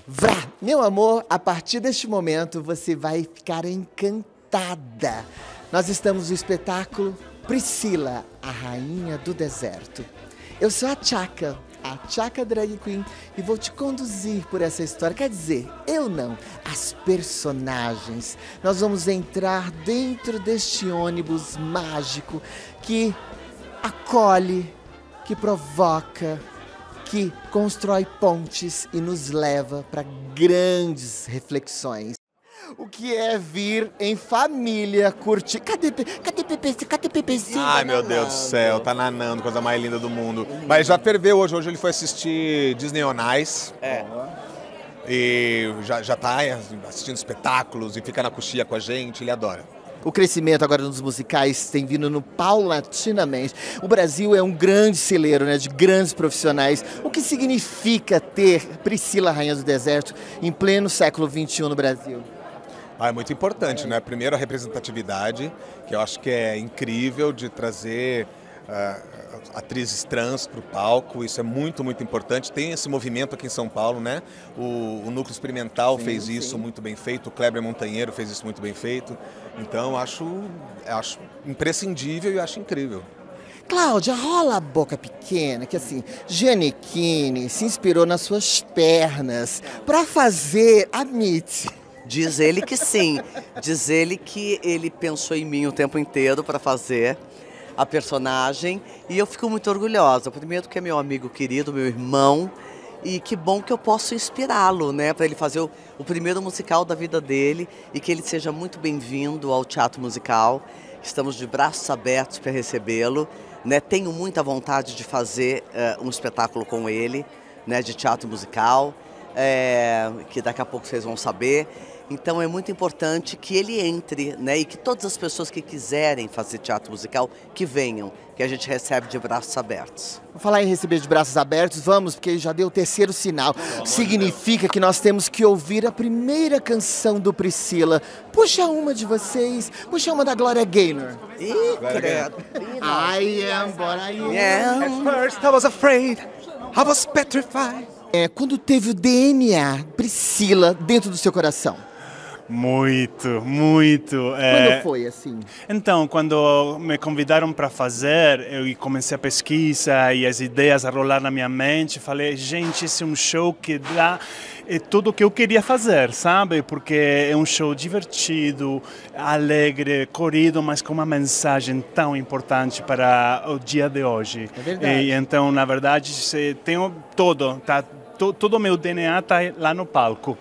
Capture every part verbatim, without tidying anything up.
Vrá! Meu amor, a partir deste momento você vai ficar encantada. Nós estamos no espetáculo Priscila, a Rainha do Deserto. Eu sou a Tchaka, a Tchaka Drag Queen, e vou te conduzir por essa história. Quer dizer, eu não, as personagens. Nós vamos entrar dentro deste ônibus mágico que acolhe, que provoca, que constrói pontes e nos leva para grandes reflexões. O que é vir em família curtir? Cadê, cadê P P C? Cadê P P C? Ai, meu Deus do céu, tá nanando, coisa mais linda do mundo. Mas já ferveu hoje, hoje ele foi assistir Disney on Ice. É. E já, já tá assistindo espetáculos e fica na coxia com a gente, ele adora. O crescimento agora nos musicais tem vindo no paulatinamente. O Brasil é um grande celeiro, né, de grandes profissionais. O que significa ter Priscila, Rainha do Deserto, em pleno século vinte e um no Brasil? Ah, é muito importante, né? Primeiro a representatividade, que eu acho que é incrível, de trazer uh, atrizes trans para o palco. Isso é muito, muito importante. Tem esse movimento aqui em São Paulo, né? O, o Núcleo Experimental sim, fez isso sim. muito bem feito, o Kleber Montanheiro fez isso muito bem feito. Então, acho, acho imprescindível e acho incrível. Cláudia, rola a boca pequena, que assim, Gianecchini se inspirou nas suas pernas para fazer a Mitty. Diz ele que sim, diz ele que ele pensou em mim o tempo inteiro para fazer a personagem e eu fico muito orgulhosa. Primeiro que é meu amigo querido, meu irmão, e que bom que eu posso inspirá-lo, né, para ele fazer o, o primeiro musical da vida dele e que ele seja muito bem-vindo ao teatro musical. Estamos de braços abertos para recebê-lo, né? Tenho muita vontade de fazer uh, um espetáculo com ele, né, de teatro musical, é, que daqui a pouco vocês vão saber. Então é muito importante que ele entre, né, e que todas as pessoas que quiserem fazer teatro musical, que venham, que a gente recebe de braços abertos. Vou falar em receber de braços abertos, vamos, porque já deu o terceiro sinal. Significa que nós temos que ouvir a primeira canção do Priscila. Puxa uma de vocês, puxa uma da Gloria Gaynor. Ih, credo. I am what I am. Yeah. At first I was afraid, I was petrified. É, quando teve o D N A Priscila dentro do seu coração? Muito, muito. Quando é... foi assim? Então, quando me convidaram para fazer, eu comecei a pesquisa e as ideias a rolar na minha mente. Falei, gente, esse é um show que dá é tudo o que eu queria fazer, sabe? Porque é um show divertido, alegre, corrido, mas com uma mensagem tão importante para o dia de hoje. É verdade. E, então, na verdade, tenho todo, tá? Todo o meu D N A está lá no palco.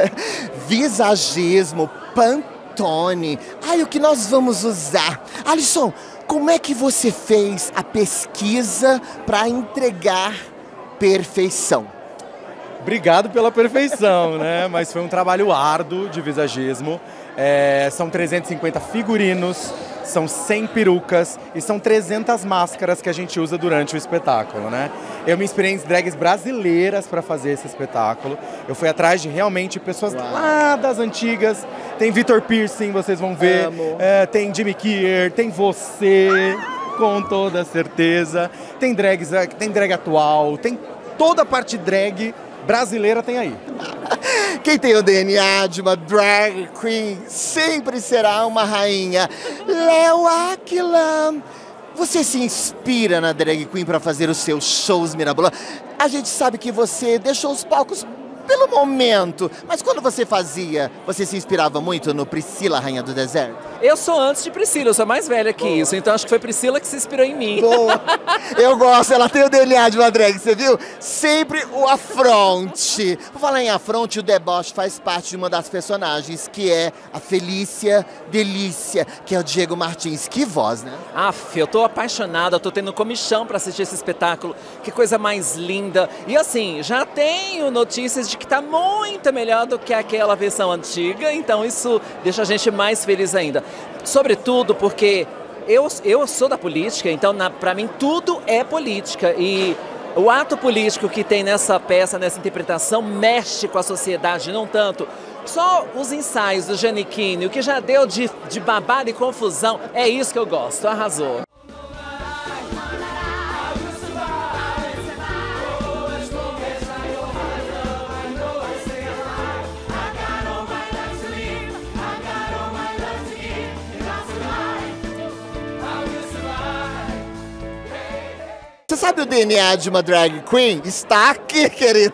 Visagismo, Pantone. Ai, o que nós vamos usar? Alisson, como é que você fez a pesquisa para entregar perfeição? Obrigado pela perfeição, né? Mas foi um trabalho árduo de visagismo. É, são trezentos e cinquenta figurinos, são cem perucas e são trezentas máscaras que a gente usa durante o espetáculo, né? Eu me inspirei em drags brasileiras para fazer esse espetáculo. Eu fui atrás de realmente pessoas Uau. lá das antigas. Tem Vitor Piercing, vocês vão ver. É, tem Jimmy Kier, tem você, com toda certeza. Tem drags, tem drag atual, tem toda a parte drag brasileira tem aí. Quem tem o D N A de uma drag queen sempre será uma rainha. Léo Aquila, você se inspira na drag queen para fazer os seus shows mirabolantes? A gente sabe que você deixou os palcos pelo momento, mas quando você fazia, você se inspirava muito no Priscila, Rainha do Deserto? Eu sou antes de Priscila, eu sou mais velha que Boa. isso, então acho que foi Priscila que se inspirou em mim. Boa. Eu gosto, ela tem o D N A de uma drag, você viu? Sempre o afronte. Por falar em afronte, o deboche faz parte de uma das personagens, que é a Felícia Delícia, que é o Diego Martins. Que voz, né? Aff, eu tô apaixonada, eu tô tendo comichão pra assistir esse espetáculo. Que coisa mais linda. E assim, já tenho notícias de que tá muito melhor do que aquela versão antiga, então isso deixa a gente mais feliz ainda. Sobretudo porque eu, eu sou da política, então na, pra mim tudo é política e o ato político que tem nessa peça, nessa interpretação, mexe com a sociedade, não tanto. Só os ensaios do Gianecchini, o que já deu de, de babado e confusão, é isso que eu gosto, arrasou. Sabe o D N A de uma drag queen? Está aqui, querida.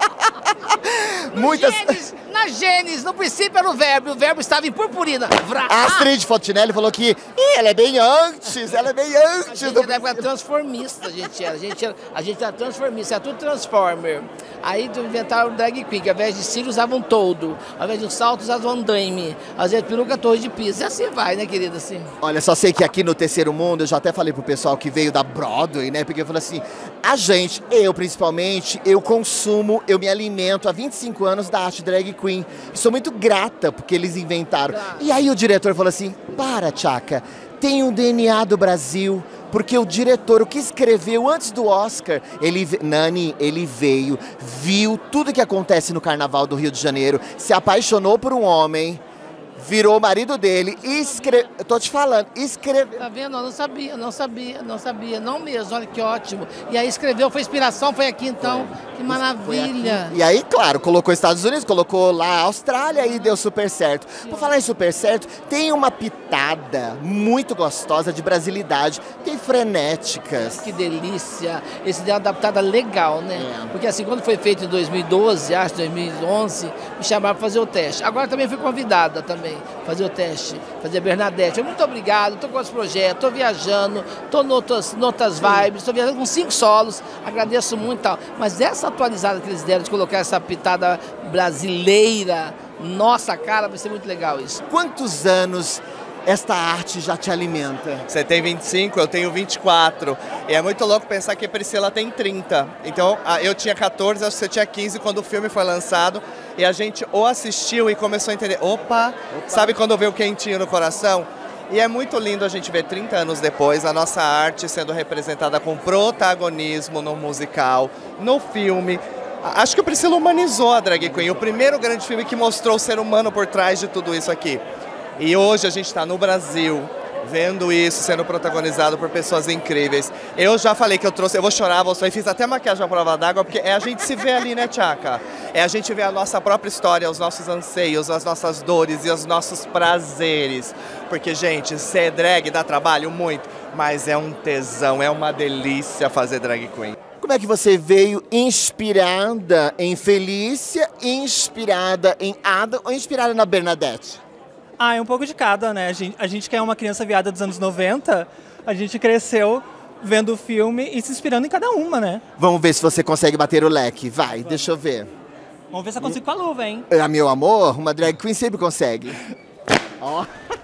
Muitas... Genes, na genes, no princípio era o verbo, o verbo estava em purpurina. Vrá. A Astrid Fontinelli falou que Ih, ela é bem antes, ela é bem antes. A gente do... era época transformista, a gente era. A gente era, a gente era transformista, era tudo transformer. Aí inventaram o drag queen, que ao invés de cílios usavam todo, ao invés de um salto usavam andaime, ao invés de peruca, torre de pisa. E assim vai, né, querida? Assim. Olha, só sei que aqui no Terceiro Mundo, eu já até falei pro pessoal que veio da Broadway, né? Porque eu falei assim, a gente, eu principalmente, eu consumo, eu me alimento há vinte e cinco anos da arte drag queen. E sou muito grata porque eles inventaram. Claro. E aí o diretor falou assim, para, Tchaka, tem um D N A do Brasil, porque o diretor, o que escreveu antes do Oscar, ele, Nani, ele veio, viu tudo que acontece no Carnaval do Rio de Janeiro, se apaixonou por um homem, virou o marido dele e escreveu, eu tô te falando, escreveu. Tá vendo? Eu não sabia, não sabia, não sabia, não mesmo, olha que ótimo. E aí escreveu, foi inspiração, foi aqui então, foi. Que maravilha. E aí, claro, colocou Estados Unidos, colocou lá a Austrália e deu super certo. Por falar em super certo, tem uma pitada muito gostosa de brasilidade, tem frenéticas. Que delícia, esse deu uma adaptada legal, né? É. Porque assim, quando foi feito em dois mil e doze, acho, dois mil e onze, me chamaram para fazer o teste. Agora também fui convidada também, fazer o teste, fazer Bernadette. Muito obrigado, estou com outros projetos, estou viajando, estou em outras, em outras vibes, estou viajando com cinco solos, agradeço muito e tal. Mas essa atualizada que eles deram de colocar essa pitada brasileira, nossa cara, vai ser muito legal isso. Quantos anos esta arte já te alimenta? Você tem vinte e cinco, eu tenho vinte e quatro. E é muito louco pensar que a Priscila tem trinta. Então, eu tinha quatorze, acho que você tinha quinze quando o filme foi lançado. E a gente o assistiu e começou a entender. Opa, Opa. Sabe quando veio o quentinho no coração? E é muito lindo a gente ver trinta anos depois a nossa arte sendo representada com protagonismo no musical, no filme. Acho que o Priscila humanizou a drag queen, o primeiro grande filme que mostrou o ser humano por trás de tudo isso aqui. E hoje a gente está no Brasil, vendo isso sendo protagonizado por pessoas incríveis. Eu já falei que eu trouxe, eu vou chorar, vou sorrir, fiz até maquiagem à prova d'água, porque é a gente se vê ali, né, Tchaka? É a gente ver a nossa própria história, os nossos anseios, as nossas dores e os nossos prazeres. Porque, gente, ser drag dá trabalho muito, mas é um tesão, é uma delícia fazer drag queen. Como é que você veio inspirada em Felícia, inspirada em Ada ou inspirada na Bernadette? Ah, é um pouco de cada, né? A gente, a gente que é uma criança viada dos anos noventa, a gente cresceu vendo o filme e se inspirando em cada uma, né? Vamos ver se você consegue bater o leque. Vai, Vamos. deixa eu ver. Vamos ver se eu consigo com a luva, hein? Ah, meu amor, uma drag queen sempre consegue. Ó.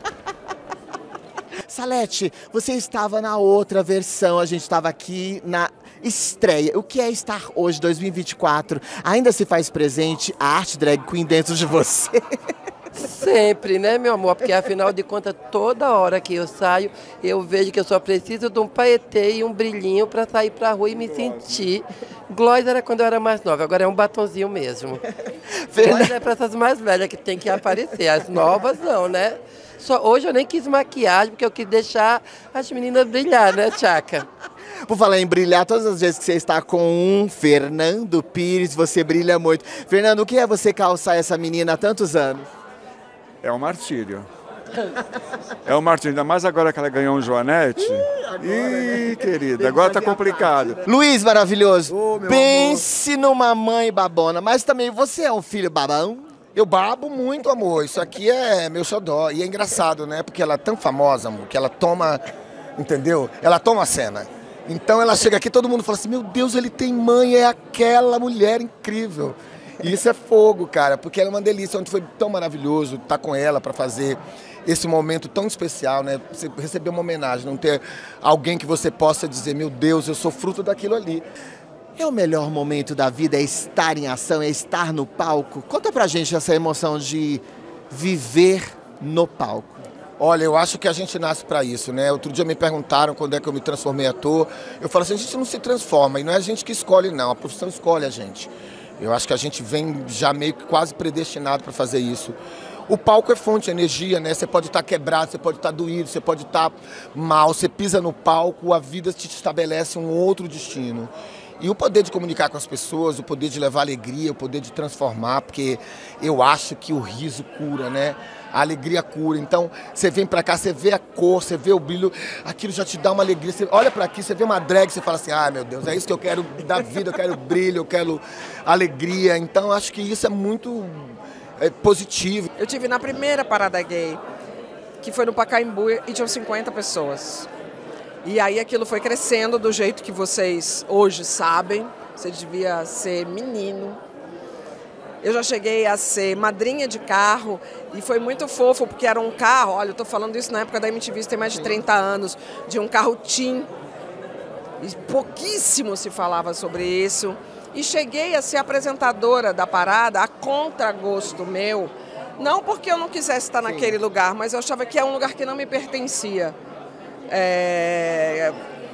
Salete, você estava na outra versão, a gente estava aqui na estreia. O que é estar hoje, dois mil e vinte e quatro? Ainda se faz presente a arte drag queen dentro de você? Sempre, né, meu amor? Porque afinal de contas, toda hora que eu saio, eu vejo que eu só preciso de um paetê e um brilhinho para sair pra rua e me sentir. Glória era quando eu era mais nova, agora é um batonzinho mesmo. Glória é para essas mais velhas que tem que aparecer, as novas não, né? Só, hoje eu nem quis maquiagem, porque eu quis deixar as meninas brilhar, né, Tchaka? Por falar em brilhar, todas as vezes que você está com um Fernando Pires, você brilha muito. Fernando, o que é você calçar essa menina há tantos anos? É um martírio. É um martírio, ainda mais agora que ela ganhou um Joanete. Ih, agora, Ih né? querida, agora tá complicado. Luiz maravilhoso, oh, pense amor. numa mãe babona, mas também você é um filho babão? Eu babo muito, amor. Isso aqui é meu xodó. E é engraçado, né? Porque ela é tão famosa, amor, que ela toma, entendeu? Ela toma a cena. Então ela chega aqui, todo mundo fala assim, meu Deus, ele tem mãe, é aquela mulher incrível. E isso é fogo, cara, porque ela é uma delícia. Ontem foi tão maravilhoso estar com ela para fazer esse momento tão especial, né? Você receber uma homenagem, não ter alguém que você possa dizer, meu Deus, eu sou fruto daquilo ali. É o melhor momento da vida, é estar em ação, é estar no palco. Conta pra gente essa emoção de viver no palco. Olha, eu acho que a gente nasce para isso, né? Outro dia me perguntaram quando é que eu me transformei em ator. Eu falo assim, a gente não se transforma, e não é a gente que escolhe, não. A profissão escolhe a gente. Eu acho que a gente vem já meio que quase predestinado para fazer isso. O palco é fonte de energia, né? Você pode estar quebrado, você pode estar doído, você pode estar mal. Você pisa no palco, a vida te estabelece um outro destino. E o poder de comunicar com as pessoas, o poder de levar alegria, o poder de transformar, porque eu acho que o riso cura, né? A alegria cura. Então, você vem pra cá, você vê a cor, você vê o brilho, aquilo já te dá uma alegria. Você olha pra aqui, você vê uma drag, você fala assim, ah, meu Deus, é isso que eu quero da vida, eu quero brilho, eu quero alegria. Então, acho que isso é muito é, positivo. Eu tive na primeira parada gay, que foi no Pacaembu, e tinham cinquenta pessoas. E aí aquilo foi crescendo do jeito que vocês hoje sabem. Você devia ser menino. Eu já cheguei a ser madrinha de carro e foi muito fofo, porque era um carro, olha, eu estou falando isso na época da M T V, isso tem mais de trinta anos, de um carro Tim. E pouquíssimo se falava sobre isso. E cheguei a ser apresentadora da parada, a contragosto meu. Não porque eu não quisesse estar naquele lugar, mas eu achava que é um lugar que não me pertencia. É...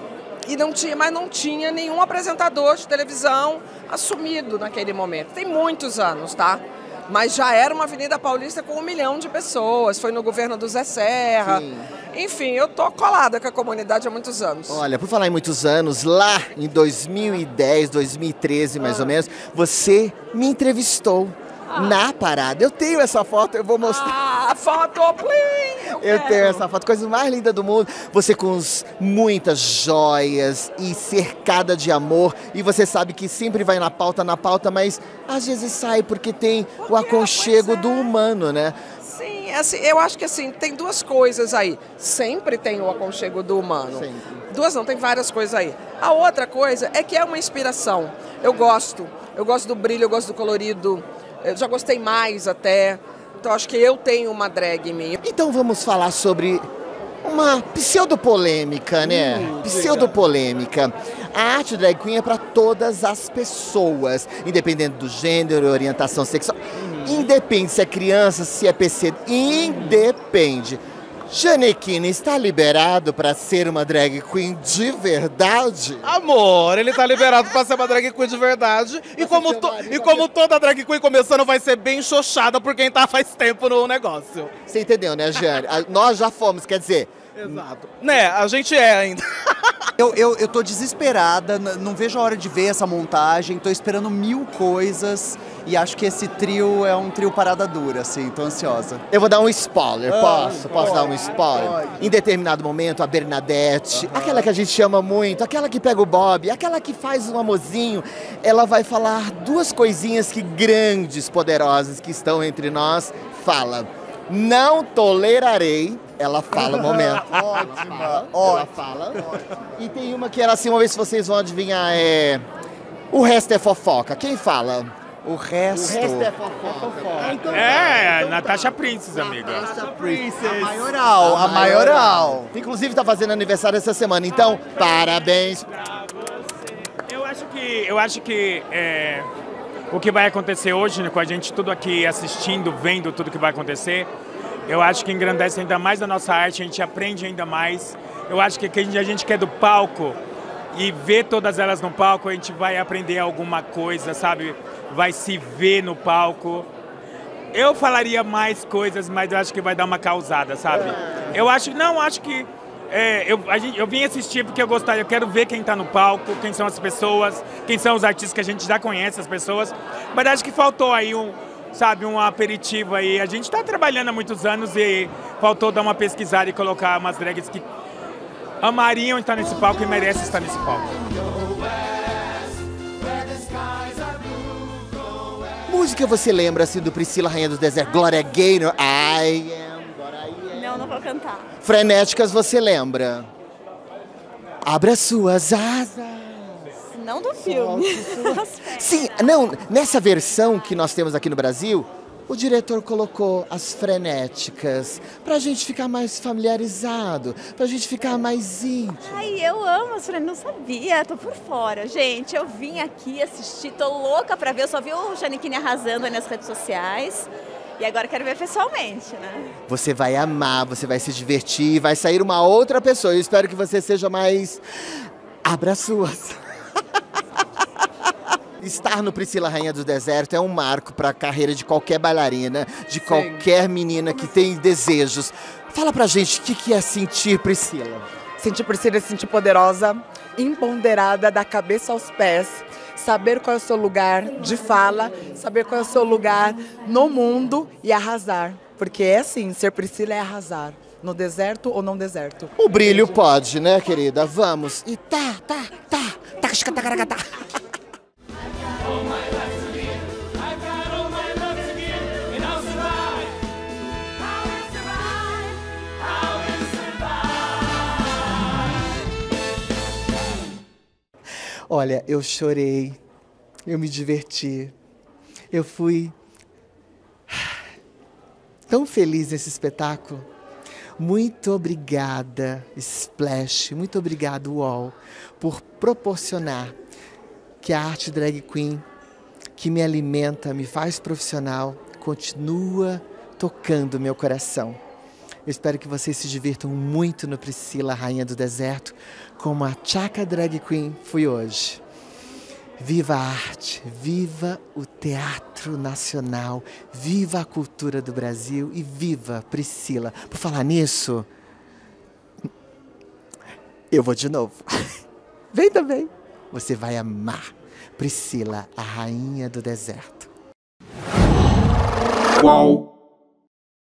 E não tinha, mas não tinha nenhum apresentador de televisão assumido naquele momento. Tem muitos anos, tá? Mas já era uma Avenida Paulista com um milhão de pessoas. Foi no governo do Zé Serra. Sim. Enfim, eu tô colada com a comunidade há muitos anos. Olha, por falar em muitos anos, lá em dois mil e dez, dois mil e treze mais ah. ou menos, você me entrevistou. Ah. Na parada. Eu tenho essa foto, eu vou mostrar. Ah, foto, please! Eu, eu tenho essa foto, coisa mais linda do mundo. Você com os, muitas joias e cercada de amor. E você sabe que sempre vai na pauta, na pauta, mas às vezes sai porque tem porque, o aconchego é. do humano, né? Sim, assim, eu acho que assim, tem duas coisas aí. Sempre tem o aconchego do humano. Sempre. Duas não, tem várias coisas aí. A outra coisa é que é uma inspiração. Eu gosto. Eu gosto do brilho, eu gosto do colorido. Eu já gostei mais até, então acho que eu tenho uma drag em mim. Então vamos falar sobre uma pseudopolêmica, né? Hum, pseudopolêmica. A arte drag queen é para todas as pessoas, independente do gênero, orientação sexual. Hum. Independe se é criança, se é P C, independe. Janequine está liberado para ser uma drag queen de verdade? Amor, ele tá liberado para ser uma drag queen de verdade. E como, to, e como toda drag queen começando vai ser bem xoxada por quem tá faz tempo no negócio. Você entendeu, né, Jane? Nós já fomos, quer dizer... Exato. Né, a gente é ainda. Eu, eu, eu tô desesperada, não vejo a hora de ver essa montagem, tô esperando mil coisas e acho que esse trio é um trio parada dura, assim, tô ansiosa. Eu vou dar um spoiler, posso? Ah, posso pode, dar um spoiler? Pode. Em determinado momento, a Bernadette, uhum. aquela que a gente ama muito, aquela que pega o Bob, aquela que faz um amorzinho, ela vai falar duas coisinhas que grandes, poderosas que estão entre nós, fala. Não tolerarei. Ela fala o momento. Ótima. Ela fala. Ótima. E tem uma que era assim, uma vez se vocês vão adivinhar, é... O resto é fofoca. Quem fala? O resto. O resto é fofoca. É, então, é então, Natasha Princess, amiga. Natasha Princess. A maioral, a maioral. Inclusive tá fazendo aniversário essa semana, então, parabéns. Eu acho que, eu acho que é, o que vai acontecer hoje, né, com a gente tudo aqui assistindo, vendo tudo que vai acontecer, eu acho que engrandece ainda mais a nossa arte, a gente aprende ainda mais. Eu acho que a gente quer do palco e ver todas elas no palco, a gente vai aprender alguma coisa, sabe? Vai se ver no palco. Eu falaria mais coisas, mas eu acho que vai dar uma causada, sabe? Eu acho, não, acho que é, eu, a gente, eu vim assistir porque eu gostaria, eu quero ver quem tá no palco, quem são as pessoas, quem são os artistas que a gente já conhece, as pessoas. Mas acho que faltou aí um... sabe, um aperitivo aí. A gente está trabalhando há muitos anos e faltou dar uma pesquisada e colocar umas drags que amariam estar nesse palco e merecem estar nesse palco. Música você lembra assim do Priscila, Rainha do Deserto, Gloria Gaynor, I am, but I am. Não, não vou cantar. Frenéticas você lembra? Abra suas asas. Não do filme. Sim, não, nessa versão que nós temos aqui no Brasil, o diretor colocou as frenéticas pra gente ficar mais familiarizado, pra gente ficar mais íntimo. Ai, eu amo as frenéticas, não sabia, tô por fora. Gente, eu vim aqui assistir, tô louca pra ver, eu só vi o Janequine arrasando aí nas redes sociais. E agora quero ver pessoalmente, né? Você vai amar, você vai se divertir, vai sair uma outra pessoa. Eu espero que você seja mais... Abra suas. Estar no Priscila, Rainha do Deserto é um marco para a carreira de qualquer bailarina, de Sim. qualquer menina que tem desejos. Fala pra gente o que, que é sentir Priscila. Sentir Priscila é sentir poderosa, empoderada da cabeça aos pés, saber qual é o seu lugar de fala, saber qual é o seu lugar no mundo e arrasar. Porque é assim, ser Priscila é arrasar, no deserto ou não deserto. O brilho pode, né, querida? Vamos. E tá, tá, tá, tá, tá, tá, tá. Olha, eu chorei, eu me diverti, eu fui tão feliz nesse espetáculo. Muito obrigada, Splash, muito obrigado, U O L, por proporcionar que a arte drag queen, que me alimenta, me faz profissional, continua tocando meu coração. Eu espero que vocês se divirtam muito no Priscila, Rainha do Deserto, como a Chaka Drag Queen fui hoje. Viva a arte, viva o teatro nacional, viva a cultura do Brasil e viva Priscila. Por falar nisso, eu vou de novo. Vem também. Você vai amar Priscila, a Rainha do Deserto. Uau!